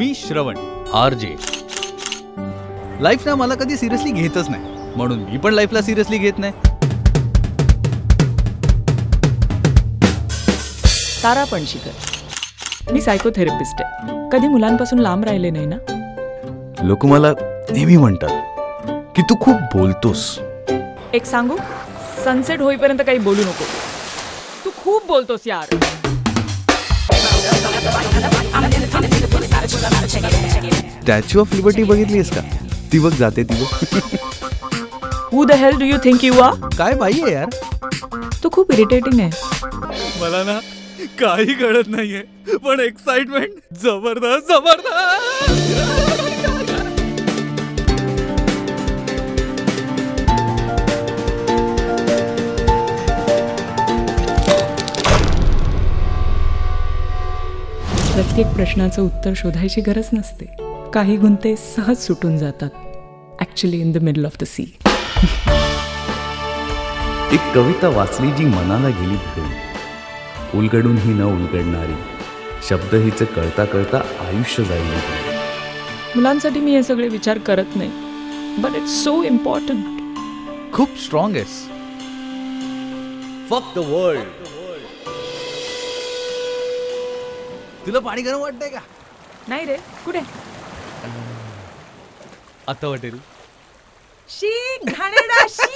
मी श्रवण RJ. Life ना मला कधी सिरियसली घेतच नाही, म्हणून मी पण लाईफला सिरियसली घेत नाही. तारा पणशीकर, मी सायकोथेरपिस्ट आहे. कधी मुलांपासून लांब राहिले नाही ना? लोक मला नेहमी म्हणतात की तू खूप बोलतोस. एक सांगू, सनसेट होईपर्यंत काही बोलू नको. तू खूप बोलतोस यार. स्टॅच्यू ऑफ लिबर्टी बघितलीस का? ती बघ जाते ती बघ. Who the hell do you think you are? काय बाई आहे यार. तू खूप इरिटेटिंग आहे. मला ना काही कळत नाहीये, पण एक्साइटमेंट जबरदस्त जबरदस्त. प्रत्येक प्रश्नाचं उत्तर शोधायची गरज नसते. काही गुंते सहज सुटून जातात. Actually in the middle of the sea. एक कविता वाचली जी मनाला गेली भिडून, उलगडून ही न उलगडणारी, शब्द हिचं कळता कळता आयुष्य जाईल. मुलांसाठी मी हे सगळे विचार करत नाही, बट इट्स सो इम्पॉर्टंट. खूप स्ट्रॉंग आहेस. Fuck the world. तुला पाणी गरम वाटतंय का? नाही रे, कुठे? आता वाटेल. शी घाणेरडा शी.